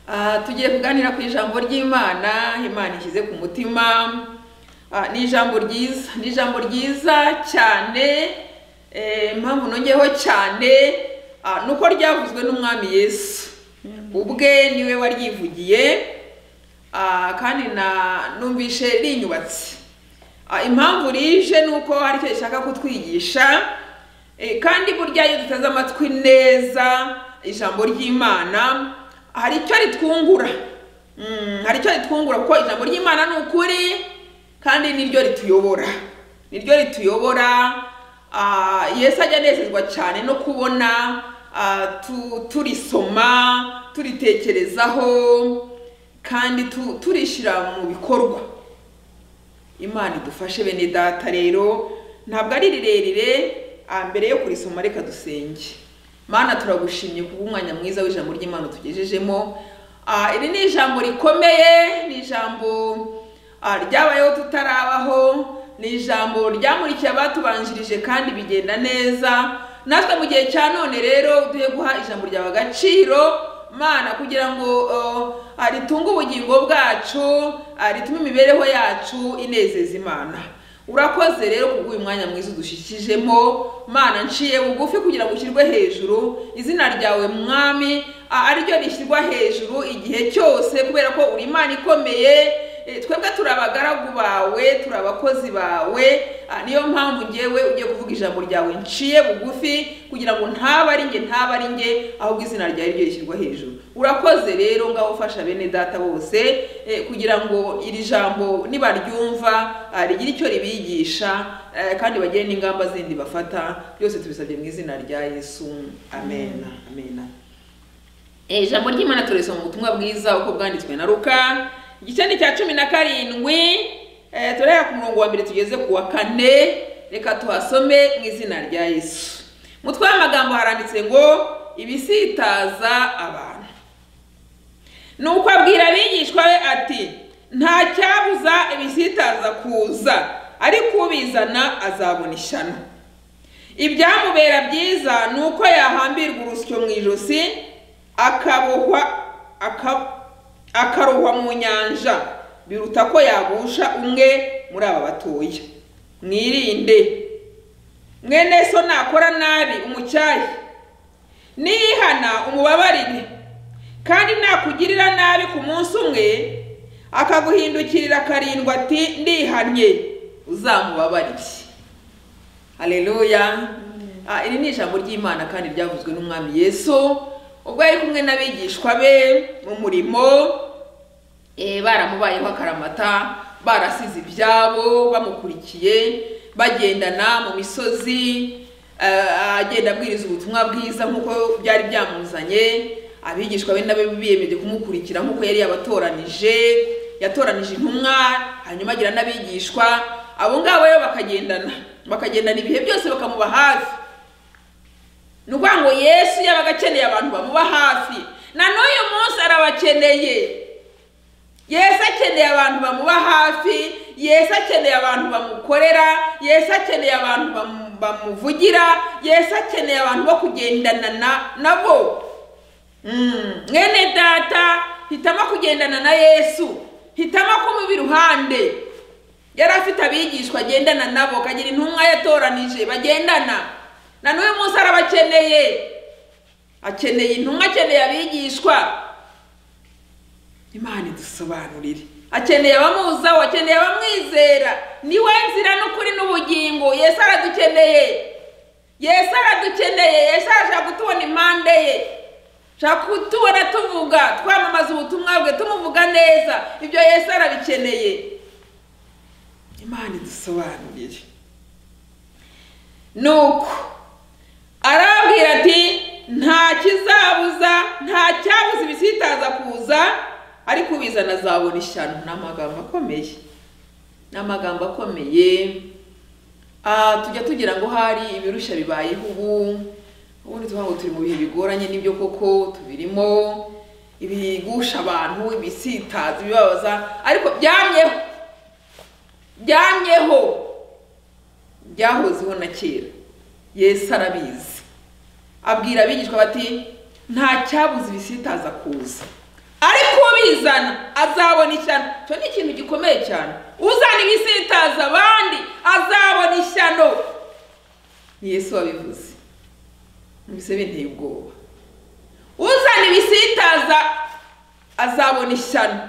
tugiye kuganira ku ijambo ry'Imana. Imana ishyize ku mutima. Ni ijambo ryiza cyane. Impamvu nongeyeho cyane nuko ryavuzwe n'umwami Yesu ubwe, niwe waryivugiye, kandi numvishe rinyubatse. Impamvu rije nuko hari icyo rishaka kutwigisha, kandi burya iyo duteze amatwi neza ijambo ry'Imana hari icyo ritwungura. Kuko ijambo ry'Imana ni ukuri kandi niryo rituyobora. Yesu ajya anezezwa cyane no kubona turisoma, turitekerezaho, kandi turishyira mu bikorwa. Imana idufashe bene data. Rero ntabwo ari rirerire. Mbere yo kurisoma reka dusenge. Mana, turagushimye kubw'umwanya mwiza w'ijambo ry'Imana tugejejemo. Iri ni ijambo rikomeye, ni ijambo ryabayeho tutarabaho, ni ijambo ryamurikiye abatubanjirije kandi bigenda neza. Natwe mu gihe cya none rero duhe guha ijambo ryawe agaciro, Mana, kugira ngo ritunge ubugingo bwacu, ritume imibereho yacu inezeza Imana. Urakoze rero kubw'uyu mwanya mwiza udushikijemo, Mana, nciye bugufi kugira ngo ushyirwe hejuru. Izina ryawe Mwami ariryo rishyirwa hejuru igihe cyose, kubera ko uri Imana ikomeye. Twebwe turi abagaragu bawe, turi abakozi bawe. Niyo mpamvu ngewe ugiye kuvuga ijambo ryawe nciye bugufi, kugira ngo ntaba ari nge, ahubwo izina ryawe ryo rishyirwa hejuru. Urakoze rero, ngaho ufasha bene data bose, kugira ngo iri jambo nibaryumva rigira icyo ribigisha, kandi bagire n'ingamba zindi bafata. Byose tubisabye mu izina rya Yesu, amen. Ijambo ry'Imana turisoma mu butumwa bwiza uko bwanditswe na Luka, igice cya 17, turahera ku murongo wa 1 tugeze ku wa 4. Reka tuhasome mu izina rya Yesu. Mutwe w'amagambo haranditse ngo ibisitaza abantu. Nuko abwira abigishwa be ati, nta cyabuza ibisitaza kuza, ariko ubizana azabona ishyano. Ibyamubera byiza nuko yahambirwa urusyo mu ijosi, akarohwa mu nyanja, biruta ko yagusha umwe muri aba batoya. Mwirinde. Mwene so nakora nabi umucyahe, nihana umubabarire. Kandi nakugirira nabi ku munsi umwe, akaguhindukirira karindwa ati ndihannye, uzamubabarire. Haleluya. Iri ni ijambo ry'Imana kandi ryavuzwe n'umwami Yesu ubwo yari kumwe n'abigishwa be mu murimo. Baramubayeho akaramata, barasize ibyabo bamukurikiye, bagendana mu misozi, agenda abwiriza ubutumwa bwiza nk'uko byari byamuzanye. Abigishwa be nabe biyemeje kumukurikira nk'uko yari yatoranije intumwa, hanyuma agira n'abigishwa. Abo ngabo yo bakagendana ibihe byose, bakamuba hafi. Nukuvuga ngo Yesu yabaga akeneye abantu bamuba hafi, na n'uyu munsi arabakeneye. Yesu akeneye abantu bamuba hafi, Yesu akeneye abantu bamukorera, Yesu akeneye abantu bamuvugira, Yesu akeneye abantu bo kugendana nabo. Mwene data, hitamo kugendana na Yesu, hitamo kumuba iruhande. Yari afite abigishwa agendana nabo, kagira intumwa yatoranije bagendana. Na n'uyu munsi arabakeneye. Akeneye intumwa, akeneye abigishwa. Imana idusobanurire. Akeneye abamuzaho, akeneye abamwizera. Niwe nzira n'ukuri n'ubugingo. Yesu aradukeneye. Yesu ashaka kutubona impande ye. Ashaka kutubona tuvuga, twamamaza ubutumwa bwe, tumuvuga neza. Ibyo Yesu arabikeneye. Imana idusobanurire. Nuko arabwira ati, nta cyabuza ibisitaza kuza, ariko ubizana azabona ishyano. N'amagambo akomeye. Tujya tugira ngo hari ibirusha bibayeho ubundi tuvuga ngo turi mu bihe bigoranye, n'ibyo koko tubirimo, ibigusha abantu, ibisitaza, ibibabaza, ariko byahozeho na kera. Yesu arabizi. Abwira abigishwa bati, nta cyabuza ibisitaza kuza, ariko ubizana azabona ishyano. Cyo ni ikintu gikomeye cyane. Uzana ibisitaza abandi azabona ishyano. Ni Yesu wabivuze. Mbese binteye ubwoba. Uzana ibisitaza azabona ishyano.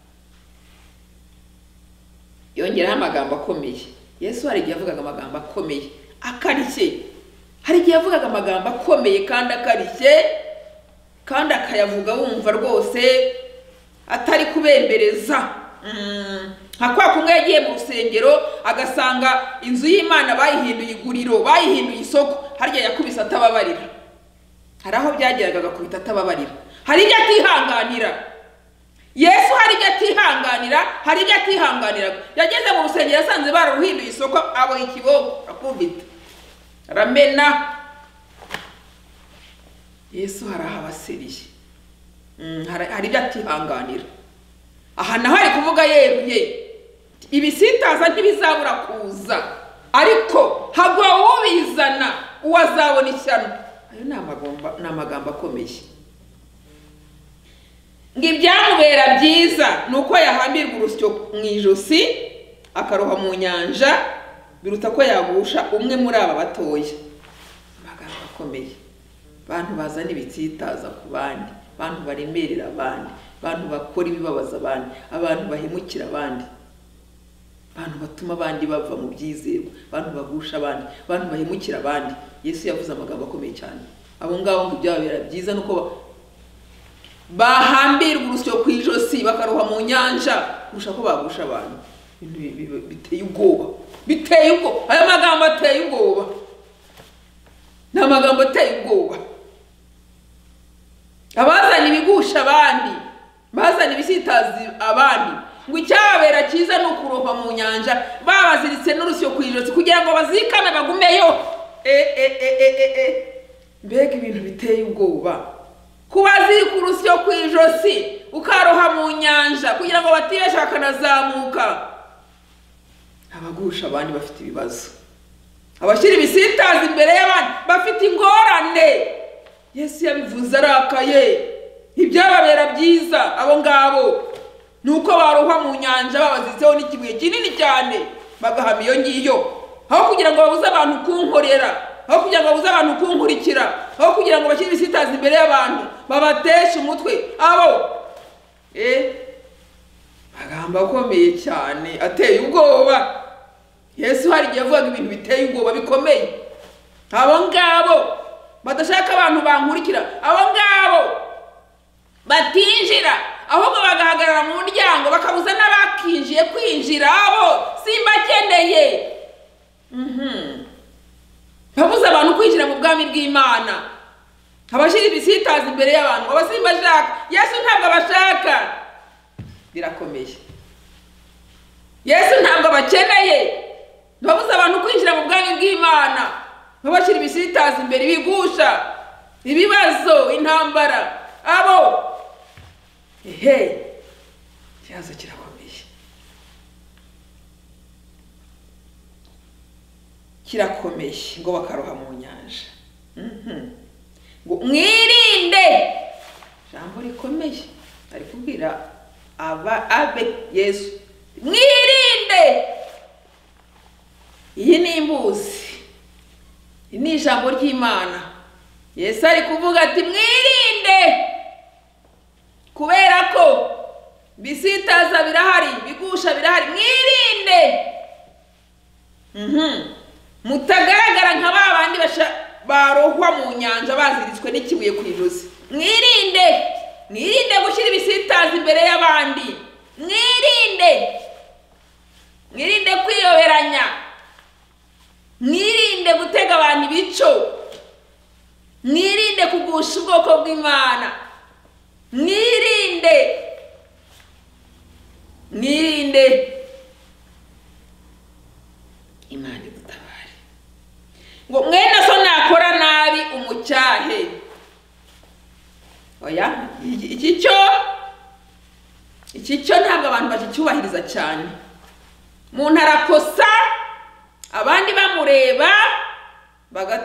Yongeraho amagambo akomeye. Yesu hari igihe yavugaga amagambo akomeye akarishye. Hari igihe yavugaga amagambo akomeye kandi akarishye, kandi akayavuga wumva rwose atari kubembereza. Nka kwa kumwe yagiye mu rusengero agasanga inzu y'Imana bayihinduye iguriro, bayihinduye isoko, harya yakubise atababarira. Hari aho byageraga agakubita atababarira. Hari ibyo atihanganira. Yesu hari ibyo atihanganira, hari ibyo atihanganira. Yageze mu rusengero asanze bararuhinduye isoko, abo ikiboko akubita aramena. Yesu hari ahabasiriye. Hari ibyo atihanganira. Aha naho ari kuvuga yeruye, ibisitaza ntibizabura kuza, ariko hagwa ubizana uwazabona ishyano. Ayo ni amagambo akomeye. Ngo ibyamubera byiza nuko yahambirwa urusyo mu ijosi akaroha mu nyanja, biruta ko yagusha umwe muri aba batoya. Amagambo akomeye. Bantu bazana ibitsitaza ku bandi, bantu baremerera abandi, bantu bakora ibibabaza abandi, abantu bahemukira abandi, bantu batuma abandi bava mu byizerwa, bantu bagusha abandi, bantu bahemukira abandi. Yesu yavuze amagambo akomeye cyane. Abo ngabo ngo ibyababera byiza nuko bahambirwa urusyo ku ijosi bakaroha mu nyanja kurusha ko bagusha abantu. Biteye ubwoba. Biteye ubwoba. Aya magambo ateye ubwoba. Ni amagambo ateye ubwoba. Abazana ibigusha abandi, bazana ibisitazi abandi, ngo icyababera cyiza ni ukuroha mu nyanja babaziritse n'urusyo ku ijosi kugira ngo bazikame bagumeyo. Mbega ibintu biteye ubwoba. Kuba ziri ku rusyo ku ijosi ukaroha mu nyanja kugira ngo batibesha bakanazamuka. Abagusha abandi bafite ibibazo, abashyira ibisitazi imbere y'abandi bafite ingorane. Yesu yabivuze arakaye. Ibyababera byiza abo ngabo nuko baroha mu nyanja babazitseho n'ikibuye kinini cyane bagahama iyo ngiyo, aho kugira ngo babuze abantu kunkorera, aho kugira ngo babuze abantu kunkurikira, aho kugira ngo bashyire ibisitazi imbere y'abantu babateshe umutwe. Abo magambo akomeye cyane ateye ubwoba. Yesu hari igihe avuga ibintu biteye ubwoba bikomeye. Abo ngabo badashaka abantu bankurikira, abo ngabo batinjira ahubwo bagahagarara mu muryango bakabuza n'abakinjiye kwinjira. Abo simbakeneye. Babuza abantu kwinjira mu bwami bw'Imana, abashyira ibisitazi imbere y'abantu, abasimba shaka. Yesu ntabwo abashaka. Birakomeye. Yesu ntabwo abakeneye. Babuza abantu kwinjira mu bwami bw'Imana, babashyira ibisitazi imbere, ibigusha, ibibazo, intambara. Abo ikibazo kirakomeye. Kirakomeye. Ngo bakaroha mu nyanja. Ngo mwirinde. Jambo rikomeye ari kubwira abe Yesu, mwirinde. Iyi ni imbuzi. Ni ijambo ry'Imana. Yesu ari kuvuga ati mwirinde, kubera ko bisitaza birahari, bigusha birahari. Mwirinde. Mutagaragara nka babandi barohwa mu nyanja baziritswe n'ikibuye ku ijosi. Mwirinde. Mwirinde gushyira ibisitazi imbere y'abandi. Mwirinde. Mwirinde kwiyoberanya. Mwirinde gutega abantu ibico. Mwirinde kugusha ubwoko bw'Imana. Mwirinde. Mwirinde. Imana idutabare. Ngo mwene so nakora nabi umucyahe. Oya, iki cyo ntabwo abantu bakicyubahiriza cyane. Umuntu arakosa abandi bamureba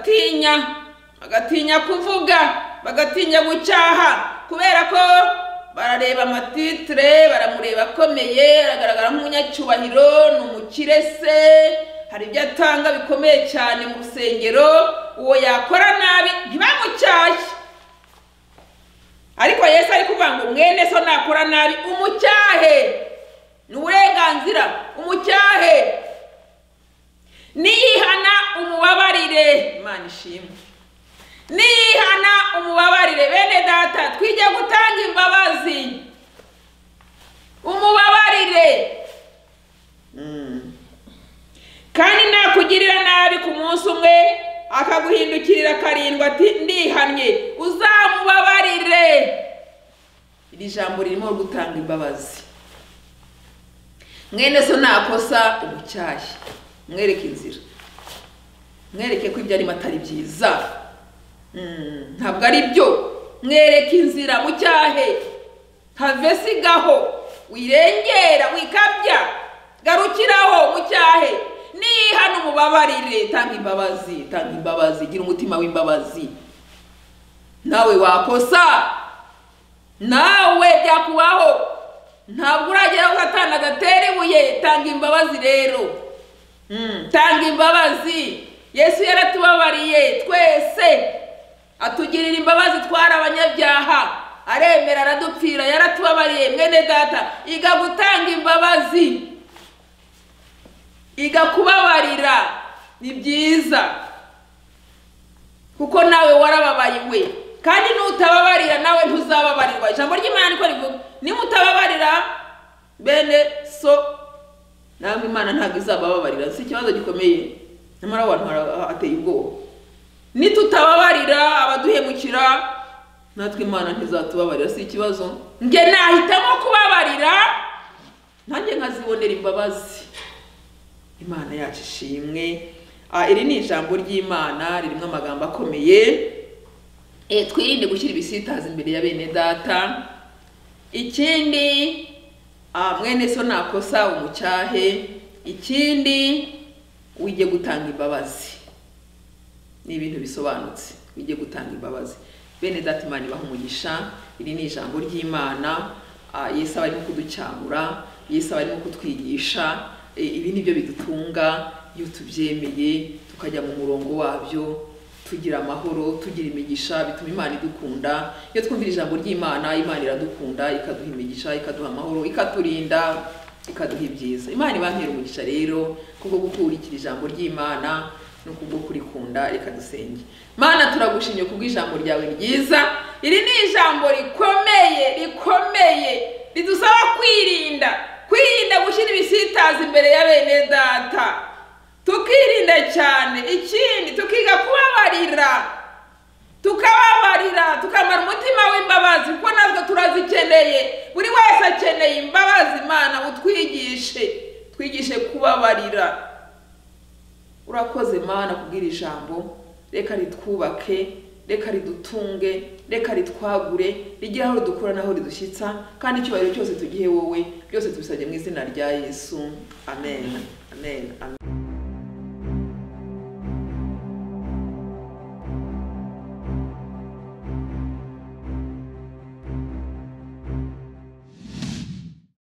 bagatinya kuvuga, bagatinya gucyaha kubera ko barareba amatitire, baramureba akomeye, aragaragara nk'umunyacyubahiro, ni umukire se, hari ibyo atanga bikomeye cyane mu rusengero. Uwo yakora nabi ntibamucyashye, ariko Yesu ari kuvuga ngo mwene so nakora nabi umucyahe, ni uburenganzira, umucyahe, niyihana umubabarire. Imana ishimwe. Niyihana umubabarire. Bene data, twige gutanga imbabazi, umubabarire. Kandi nakugirira nabi ku munsi umwe akaguhindukirira karindwi ati ndihannye, uzamubabarire. Iri jambo ririmo gutanga imbabazi. Mwene so nakosa umucyahe, mwereke inzira, mwereke ko ibyo arimo atari byiza, ntabwo ari byo. Mwereke inzira, mucyahe, have sigaho, wirengera, wikabya, garukiraho, mucyahe. Nihana umubabarire, tanga imbabazi, tanga imbabazi, gira umutima w'imbabazi. Nawe wakosa, nawe byakubaho, ntabwo uragera ugatana gatera ibuye. Tanga imbabazi rero, tanga imbabazi. Yesu yaratubabariye twese, atugirira imbabazi twari abanyabyaha, aremera aradupfira, yaratubabariye. Mwene data, iga gutanga imbabazi, iga kubabarira, ni byiza, kuko nawe warababariwe. Kandi nutababarira nawe ntuzababarirwa. Ijambo ry'Imana niko rivuga, nimutababarira bene so namwe Imana ntabwo izabababarira. Si ikibazo gikomeye, nyamara abantu ateye ubwoba. Nitutababarira abaduhemukira, natwe Imana ntizatubabarira. Si ikibazo, nge nahitamo kubabarira, nanjye nkazibonera imbabazi. Imana yacu ishimwe. Iri ni ijambo ry'Imana, ririmo amagambo akomeye. Twirinde gushyira ibisitaza imbere ya bene data. Ikindi, mwene so nakosa umucyahe. Ikindi, wige gutanga imbabazi. Ni ibintu bisobanutse, wige gutanga imbabazi. Bene data, Imana ibaha umugisha. Iri ni ijambo ry'Imana. Yesu aba arimo kuducyamura, Yesu aba arimo kutwigisha. Ibi nibyo bidutunga iyo tubyemeye tukajya mu murongo wabyo, tugira amahoro, tugira imigisha, bituma Imana idukunda. Iyo twumvira ijambo ry'Imana, Imana iradukunda, ikaduha imigisha, ikaduha amahoro, ikaturinda, ikaduha ibyiza. Imana ibampera umugisha rero kubwo gukurikira ijambo ry'Imana no kubwo kurikunda. Reka dusenge. Mana, turagushimye kubwo ijambo ryawe ryiza. Iri ni ijambo rikomeye ridusaba kwirinda gushyira ibisitaza imbere ya bene data, tukirinda cyane. Ikindi, tukiga tukababarira, tukamara umutima w'imbabazi, kuko natwe turazikeneye. Buri wese akeneye imbabazi. Mana, twigishe kubabarira. Urakoze Mana kubwira ijambo. Reka ritwubake, reka ridutunge, reka ritwagure, rigira aho ridukura naho ridushyitsa, kandi icyubahiro cyose tugihe wowe. Byose tubisabye mu izina rya Yesu. Amen. Amen. Amen.